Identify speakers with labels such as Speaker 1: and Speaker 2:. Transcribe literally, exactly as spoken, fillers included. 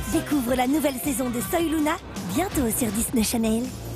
Speaker 1: Découvre la nouvelle saison de Soy Luna, bientôt sur Disney Channel.